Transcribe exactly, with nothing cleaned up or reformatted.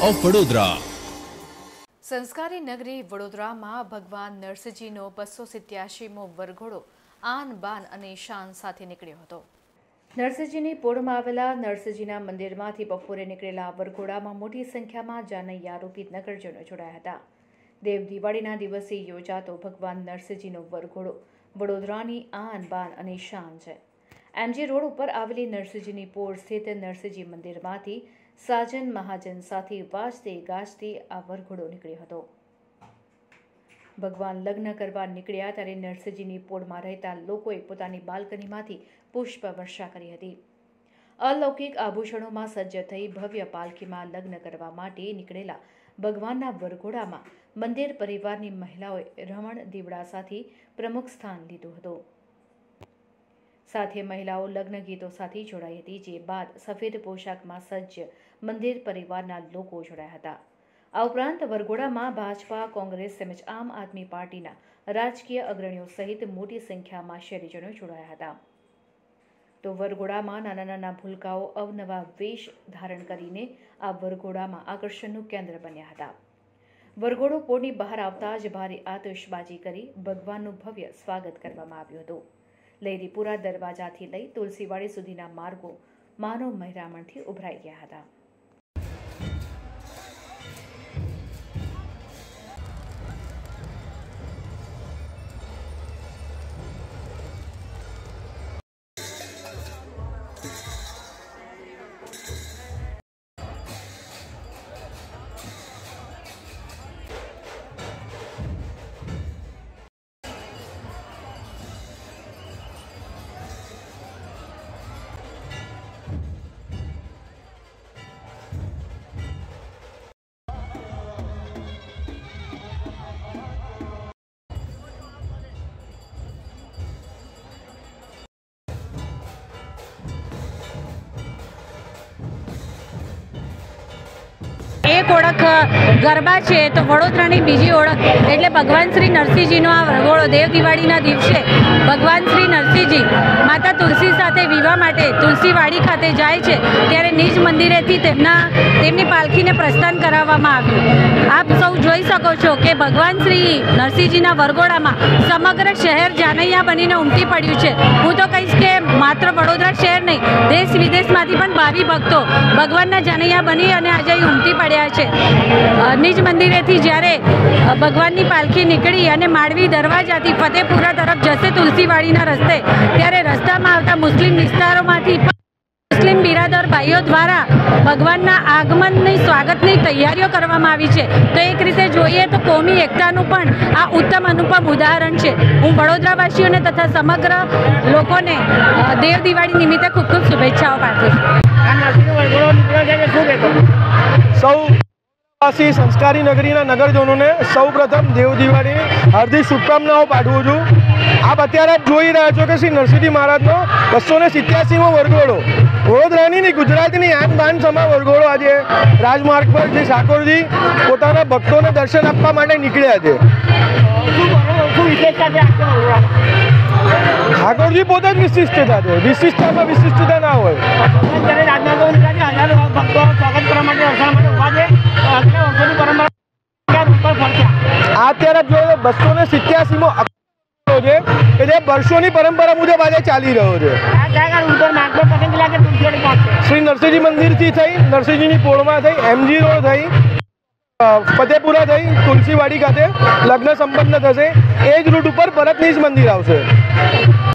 Of Vadodara. संस्कारी नगरी वडोदरामां भगवान नरसिंहजीनो बसो सित्यासीमो वरघोड़ो आन बान अने शान साथे निकळ्यो हतो। नरसिंहजीनी पोळमां आवेला नरसिंहजीना मंदिरमांथी बपोरे निकळेला वरघोड़ामां मोटी संख्यामां जानैया रूपी नगरजनो जोડાયા હતા। देव दिवाळीना दिवसे योजातो भगवान नरसिंहजीनो वरघोड़ो वडोदरानी आन बान अने शान छे। एमजी रोड पर आवेली नरसिंहजीनी पोळ स्थित नरसिंहजी मंदिरमांथी साजन महाजन साथे वाजते गाजते आ वरघोड़ो निकळ्यो हतो। भगवान लग्न करवा निकळ्या त्यारे नरसिंहजीनी पोळमां રહેતા લોકોએ પોતાની બાલ્કનીમાંથી પુષ્પ વર્ષા કરી હતી। अलौकिक आभूषणों सज्ज थई भव्य पालकीमां लग्न करवा माटे निकळेला भगवानना वरघोड़ामां मंदिर परिवारनी महिलाओए रमण दीवड़ा साथे प्रमुख स्थान लीधुं हतुं। साथे महिलाओ लग्न गीतों साथे जोड़ाई हती, जे बाद सफेद पोशाकमां सज्ज मंदिर परिवारना लोको जोड़ाया हता। आ उपरांत वरघोड़ामां भाजपा, कांग्रेस તેમજ आम आदमी पार्टीना राजकीय अग्रणीओ सहित मोटी संख्यामां शहेरीजनो जोड़ाया हता। तो वरघोड़ामां नाना नाना भूलकाओ अवनवा वेश धारण करीने आ वरघोड़ामां आकर्षणनुं केन्द्र बन्या हता। वरघोड़ो पोळनी बहार आवता ज भारे आतिशबाजी करी भगवाननुं भव्य स्वागत करवामां આવ્યું હતું। लहेरीपुरा दरवाजाथी लई तुलसीवाड़ी सुधीना मार्गो मानव महेरामणथी उभराई गया हता। एक ओळख गरबा है तो वडोदरानी बीजी ओळख एटले भगवान श्री नरसिंहजीनो आ वरघोड़ो देव दिवाळीना दिवसे भगवान श्री नरसिंहजी माता तुलसी साथे विवाह माटे तुलसीवाड़ी खाते जाय छे त्यारे निज मंदिरेथी तेमना तेमनी पालखीने प्रस्थान कराववामां आव्युं। आप सौ जोई शको छो के भगवान श्री नरसिंहजीना वरघोड़ामां समग्र शहर जानैया बनीने उमटी पड्युं छे। हूँ तो कहीश के मात्र वडोदरा शहर नहीं, देश विदेशमांथी पण भावी भक्तो भगवानना जानैया बनी अने આજે उमटी पड्या છે। निज मंदिरेथी ज्यारे भगवाननी पालखी निकળી અને માળવી દરવાજાથી ફતેપુરા તરફ જશે तुलसीवाड़ीना रस्ते, त्यारे रસ્તામાં આવતા मुस्लिम विस्तारोमांथी मुस्लिम बिरादर भाईओ द्वारा भगवानना आगमननी स्वागतनी तैयारीओ करवामां आवी छे। तो एक रीते जोईए तो कोमी एकतानुं पण आ उत्तम अनुपम उदाहरण छे। हूँ वडोदरावासीओने तथा समग्र लोकोने देव दिवाળી निमित्ते खूब खूब शुभेच्छाओ पाठवुं छुं। सौ संस्कारी नगरीना नगरजनों सौ प्रथम देव दिवाળી हार्दिक शुभकामनाओं पाठवुं छुं। आप अत्यारे जोई रह्या छो के श्री नरसिंहजी महाराजनो बसो ने सित्यासीमो वरघोड़ो वडोदरानी नहीं गुजरातनी आन बान समा वरघोड़ो आज राजमार्ग पर श्री ठाकोरजी पोताना भक्तों ने दर्शन आपवा माटे निकळ्या छे। ठाकोरजी पोते ज विशिष्टता है, विशिष्टता में विशिष्टता ना होय। अत्यारे जो बसो ने सित्यासीमो वर्षों की परंपरा मुजब आज चाली रह्यो छे। श्री नरसिंहजी मंदिर थी थई नरसिंहजी पोळमां थई एमजी रोड थई फतेपुरा थई तुलसीवाड़ी खाते लग्न संपन्न थशे। एज रूट पर परत निज मंदिर आवशे।